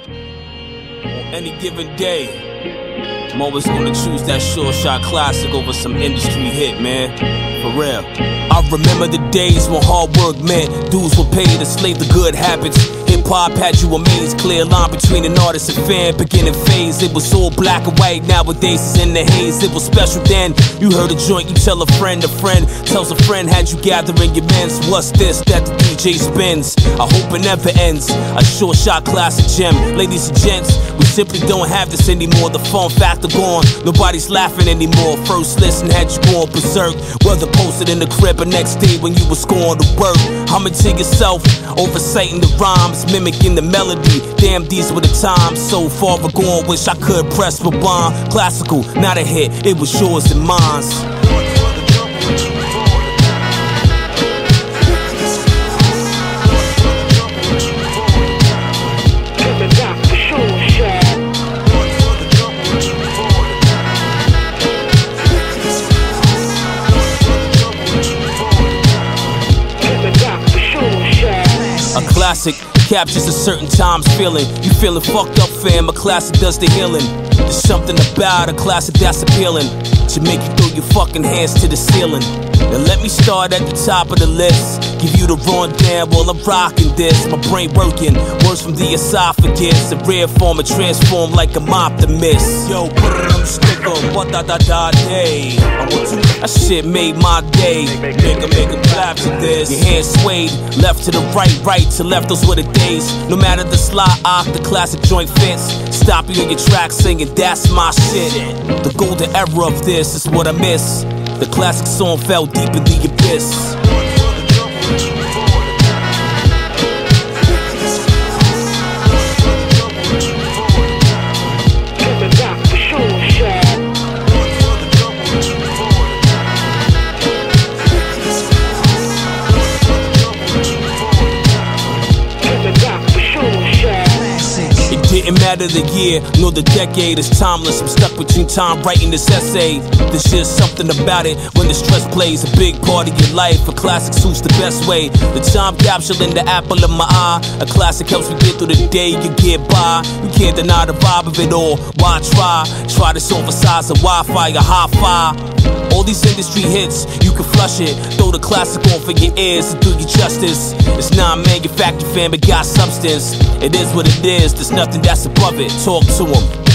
On any given day, I'm always gonna choose that Sure Shot classic over some industry hit, man. For real. I remember the days when hard work meant dues were paid to slave the good habits. Hip-hop had you amazed, clear line between an artist and fan. Beginning phase, it was all black and white, nowadays it's in the haze. It was special then, you heard a joint, you tell a friend tells a friend, had you gathering your mens. What's this that the DJ spins? I hope it never ends. A Sure Shot classic gem. Ladies and gents, we simply don't have this anymore. The fun factor gone, nobody's laughing anymore. First listen had you going berserk, whether posted in the crib or next day when you were scoring the work. Humming to yourself, overciting the rhymes, mimicking the melody. Damn, these were the times, so far gone, wish I could press rewind. Classical, not a hit, it was yours and mine's. A classic captures a certain time's feeling. You feeling fucked up, fam, a classic does the healing. There's something about a classic that's appealing to make you throw your fucking hands to the ceiling. Now let me start at the top of the list, give you the rundown while I'm rocking this. My brain working, words from the esophagus, in rare form and transform like I'm optimist. Yo, put it on the sticker, what day. That shit made my day. Make 'em clap to this. Your hands swayed, left to the right to left, those were the days. No matter the slide off, the classic joint fits. Stop you in your track singing, that's my shit. The golden era of this is what I miss. The classic song fell deep in the abyss. Didn't matter the year, nor the decade, it's timeless. I'm stuck between time writing this essay. There's just something about it when the stress plays a big part of your life. A classic suits the best way. The time capsule in the apple of my eye. A classic helps me get through the day, you get by. You can't deny the vibe of it all. Why try? Try this on for size of Wi-Fi or hi-fi. All these industry hits, you can flush it. Throw the classic on for your ears to do you justice. It's not manufactured, fam, it got substance. It is what it is, there's nothing that's above it. Talk to 'em.